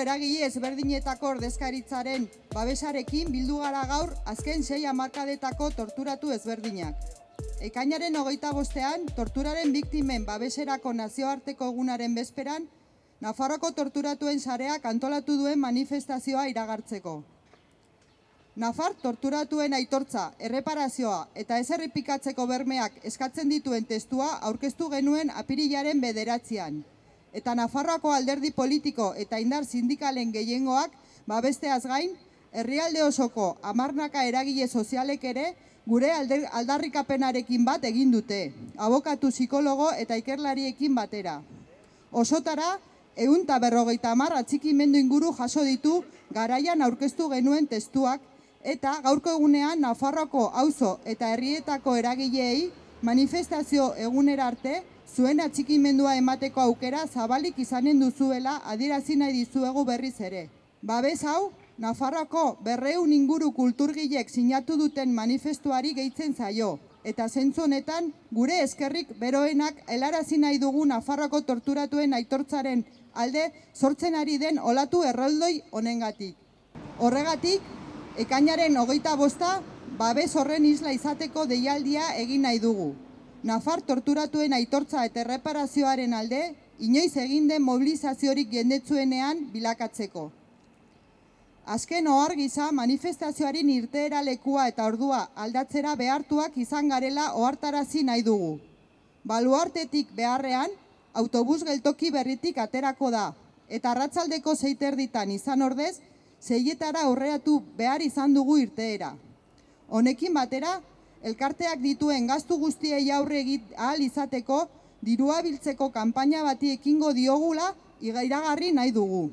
eragile ezberdinetako ordezkaritzaren babesarekin bildu gara gaur azken 6 hamarkadetako torturatu ezberdinak. Ekainaren 25ean, torturaren biktimen babeserako nazioarteko egunaren bezperan, Nafarroako torturatuen sareak antolatu duen manifestazioa iragartzeko. Nafar torturatuen aitortza, erreparazioa eta ez errepikatzeko bermeak eskatzen dituen testua aurkeztu genuen apirilaren 9. Eta Nafarroako alderdi politiko eta indar sindikalen gehiengoak babesteaz gain, herrialde osoko 10 eragile sozialek ere gure aldarrikapenarekin bat egin dute, abokatu, psikologo eta ikerlariekin batera. Osotara, 150 atxikimendu inguru jaso ditu garaian aurkeztu genuen testuak, eta gaurko egunean Nafarroako auzo eta herrietako eragileei manifestazio egunera arte zuen atxikimendua emateko aukera zabalik izanen duzuela adierazi nahi dizuegu berriz ere. Babes hau, Nafarroako 200 inguru kulturgilek sinatu duten manifestuari gehitzen zaio, eta zentzu honetan gure eskerrik beroenak helarazi nahi dugu Nafarroako torturatuen aitortzaren alde sortzen ari den olatu erroldoi honengatik. Horregatik, ekainaren 25 babes horren isla izateko deialdia egin nahi dugu. Nafar torturatuen aitortza eta erreparazioaren alde, inoiz egin den mobilizaziorik jendetsuenean bilakatzeko. Azken ohar gisa manifestazioaren irteera lekua eta ordua aldatzera behartuak izan garela ohartarazi nahi dugu. Baluartetik beharrean, autobus geltoki berritik aterako da, eta arratsaldeko 6:30 izan ordez, 6etara aurreratu behar izan dugu irteera. Honekin batera, elkarteak dituen gastu guztiei aurre ahal izateko dirua biltzeko kanpaina bati ekingo diogula iragarri nahi dugu.